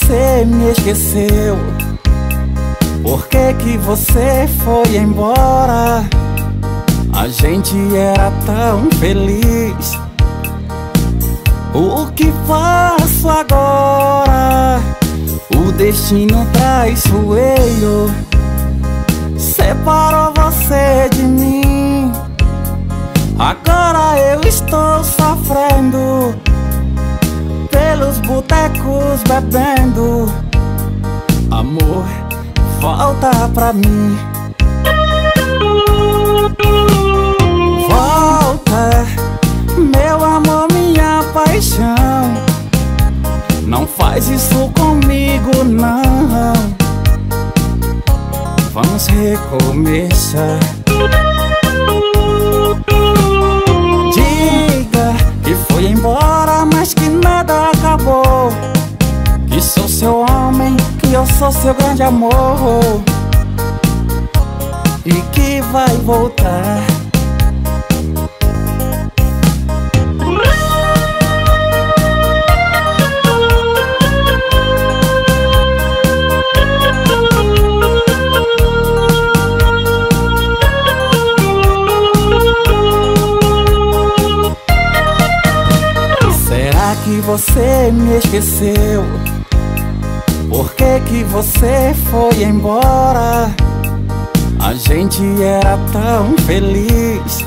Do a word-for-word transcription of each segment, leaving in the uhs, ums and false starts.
você me esqueceu? Por que que você foi embora? A gente era tão feliz. O que faço agora? O destino traiçoeiro separou você de mim. Agora eu estou sofrendo, pelos botecos bebendo. Amor, volta pra mim. Volta, meu amor, minha paixão. Não faz isso comigo, não. Vamos recomeçar. Diga que foi embora, mas que nada acabou. Que sou seu homem, que eu sou seu grande amor. E que vai voltar. Será que você me esqueceu? Por que que você foi embora? A gente era tão feliz.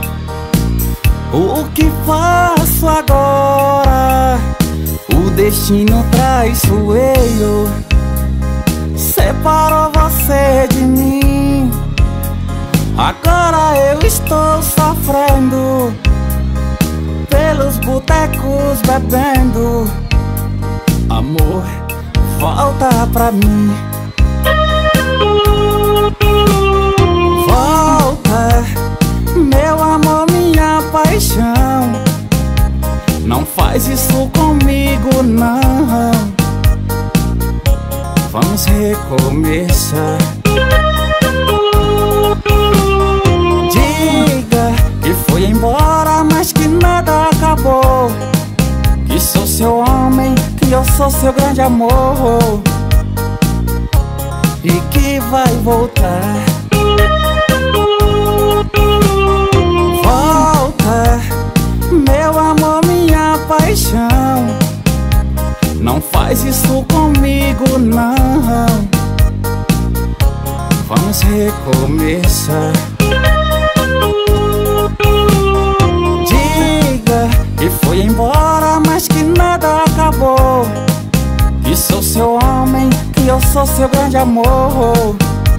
O que faço agora? O destino traiçoeiro separou você de mim. Agora eu estou sofrendo, pelos botecos bebendo. Amor, volta pra mim. Volta, meu amor, minha paixão. Não faz isso comigo, não. Vamos recomeçar. Diga que foi embora, mas que nada acabou. Que sou seu homem, que eu sou seu grande amor. E que vai voltar. Volta, meu amor, minha paixão. Não faz isso comigo, não. Vamos recomeçar. Diga que foi embora, mas que nada acabou. Que sou seu homem, que eu sou seu grande amor.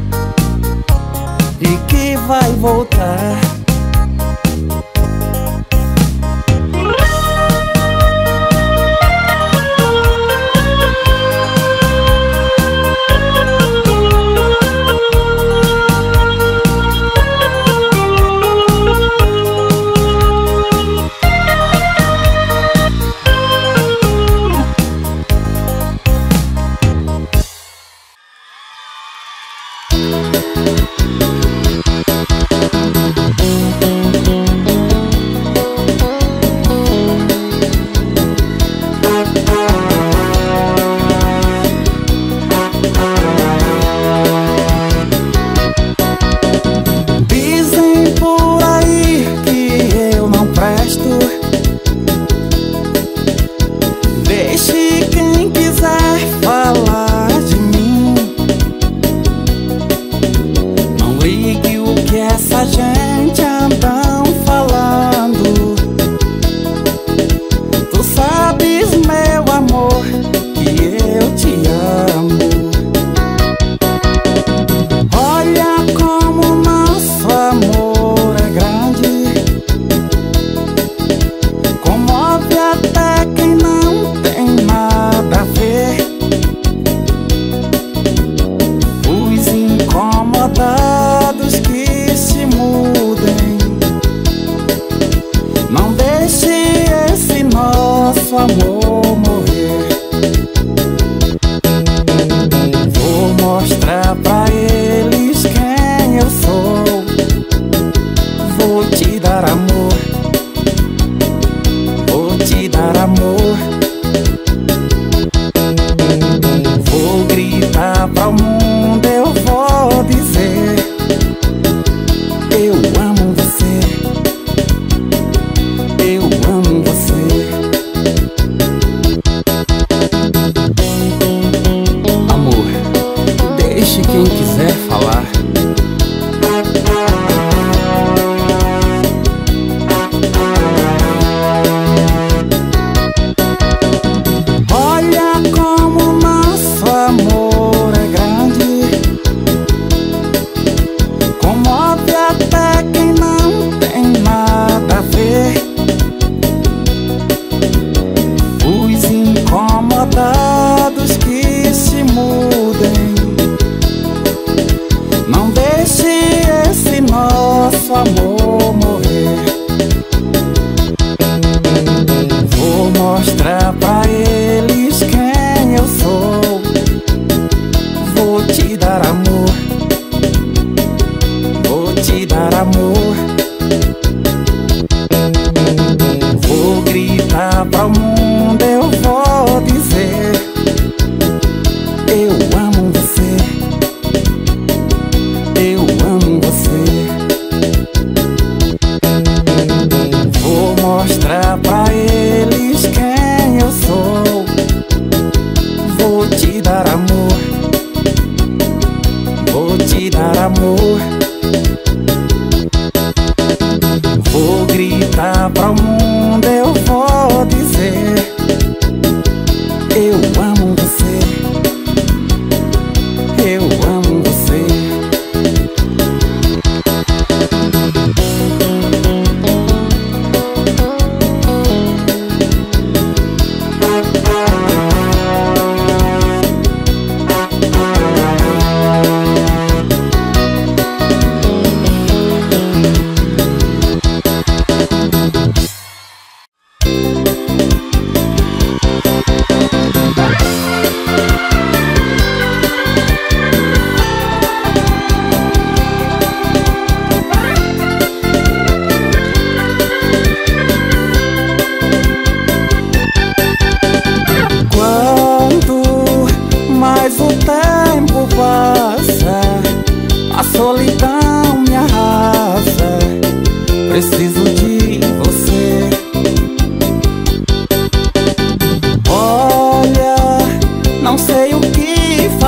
E que vai voltar.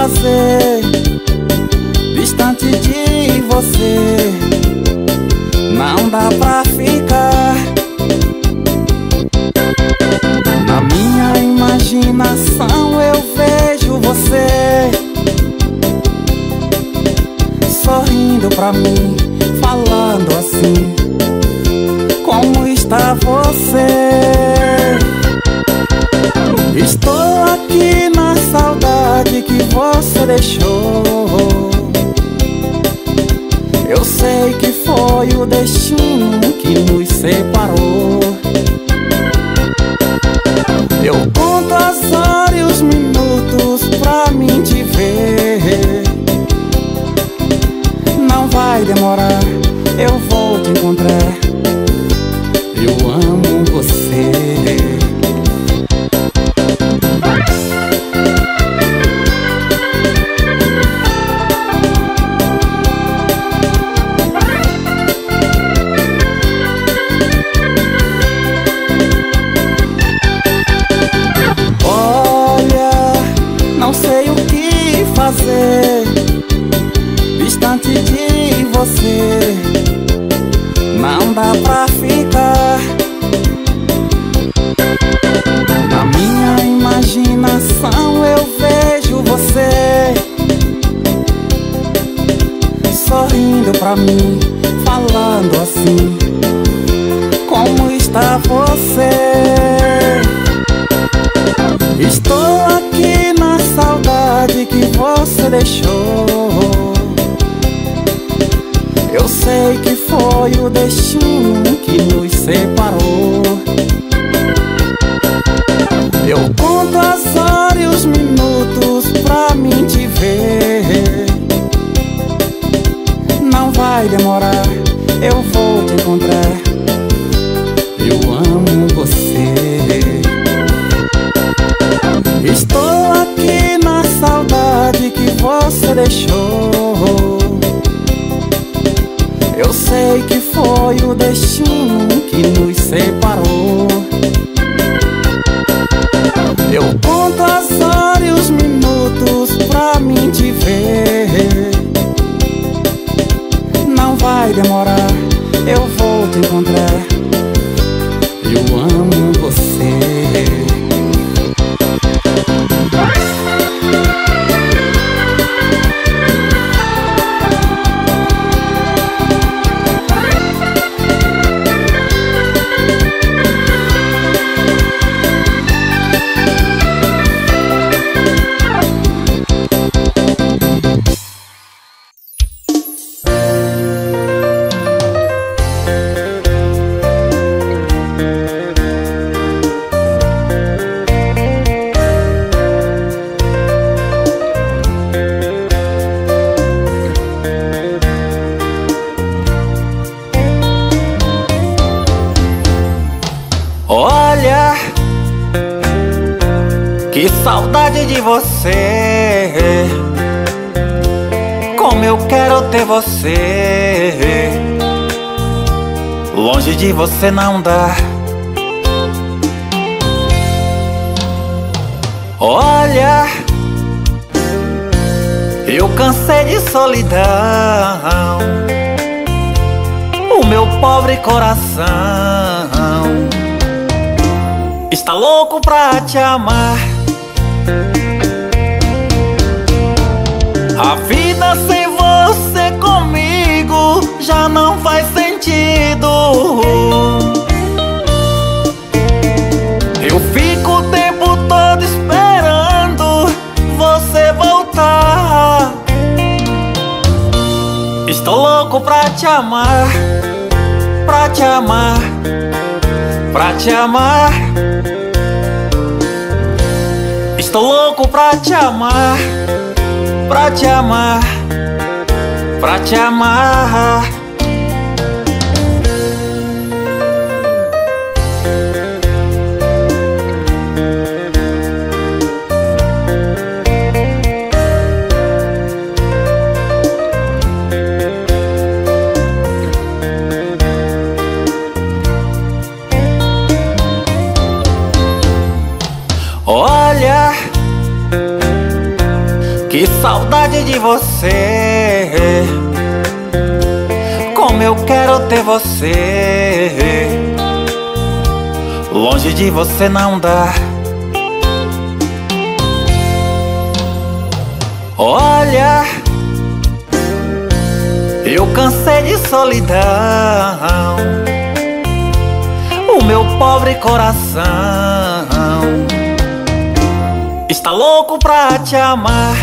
fazer distante de você. Não dá pra ficar. Na minha imaginação eu vejo você sorrindo pra mim, falando assim: como está você? Estou aqui na saudade que você deixou. Eu sei que foi o destino que nos separou. Eu conto as horas e os minutos pra mim te ver. Não vai demorar, eu vou te encontrar. Eu amo você. Distante de você, não dá pra ficar. Na minha imaginação eu vejo você sorrindo pra mim, falando assim: como está você? Estou aqui na saudade que você deixou. Eu sei que foi o destino que nos separou. Eu conto as horas e os minutos pra mim te ver. Não vai demorar, eu vou te encontrar. Eu amo você. Estou aqui na saudade que você deixou. Eu sei que foi o destino que nos separou. Eu conto as horas e os minutos pra mim te ver. Não vai demorar, eu vou te encontrar. Eu amo você. Olha, que saudade de você. Como eu quero ter você. Longe de você não dá. Olha, eu cansei de solidão. O meu pobre coração está louco pra te amar. A vida sem você comigo já não faz sentido. Eu fico o tempo todo esperando você voltar. Estou louco pra te amar, pra te amar, pra te amar. Estou louco pra te amar, pra te amar, pra te amar. Que Que saudade de você, como eu quero ter você. Longe de você não dá. Olha, eu cansei de solidão. O meu pobre coração está louco pra te amar.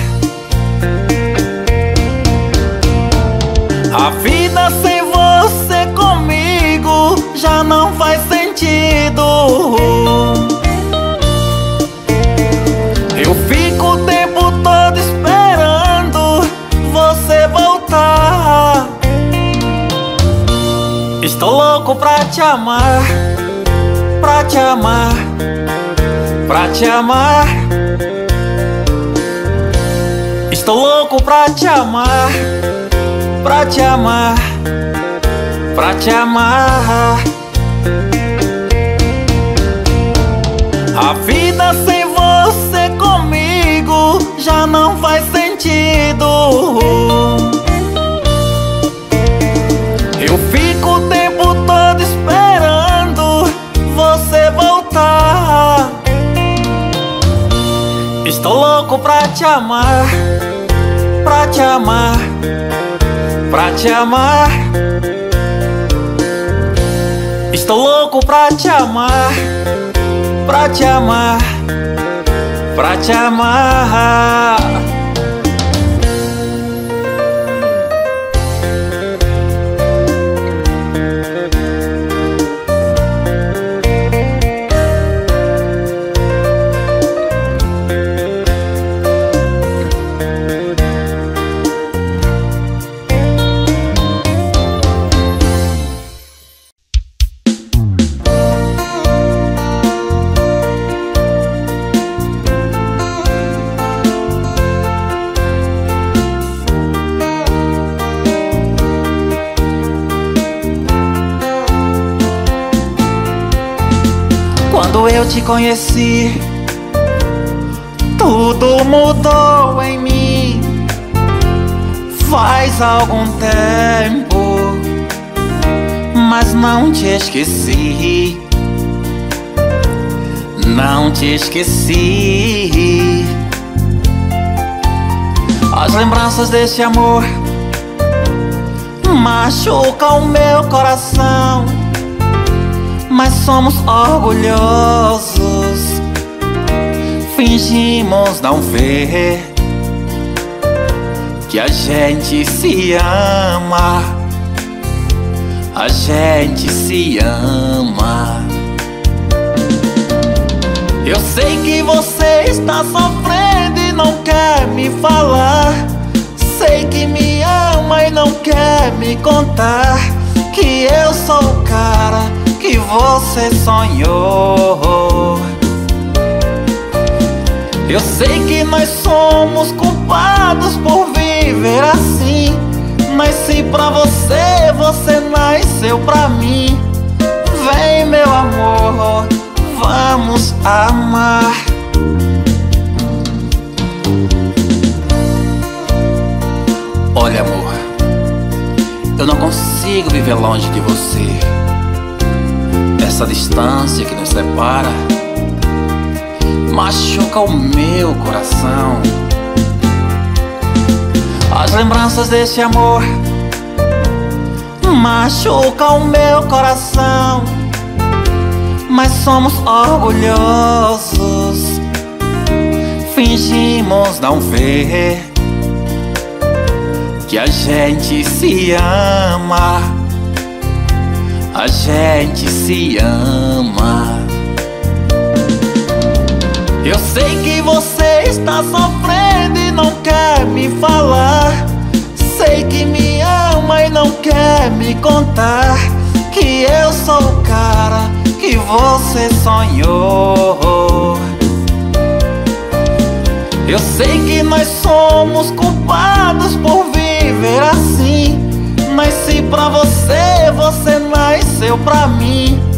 A vida sem você comigo já não faz sentido. Eu fico o tempo todo esperando você voltar. Estou louco pra te amar, pra te amar, pra te amar. Estou louco pra te amar, pra te amar, pra te amar. A vida sem você comigo já não faz sentido. Eu fico o tempo todo esperando você voltar. Estou louco pra te amar, pra te amar, pra te amar. Estou louco pra te amar, pra te amar, pra te amar. Quando eu te conheci, tudo mudou em mim. Faz algum tempo, mas não te esqueci. Não te esqueci. As lembranças desse amor machucam o meu coração, mas somos orgulhosos, fingimos não ver que a gente se ama, a gente se ama. Eu sei que você está sofrendo e não quer me falar. Sei que me ama e não quer me contar que eu sou o cara que você sonhou. Eu sei que nós somos culpados por viver assim. Nasci pra você, você nasceu pra mim. Vem, meu amor, vamos amar. Olha, amor, eu não consigo viver longe de você. Essa distância que nos separa machuca o meu coração. As lembranças desse amor machucam o meu coração, mas somos orgulhosos, fingimos não ver que a gente se ama, a gente se ama. Eu sei que você está sofrendo e não quer me falar. Sei que me ama e não quer me contar que eu sou o cara que você sonhou. Eu sei que nós somos culpados por viver assim. Nasci pra você, você nasceu pra mim.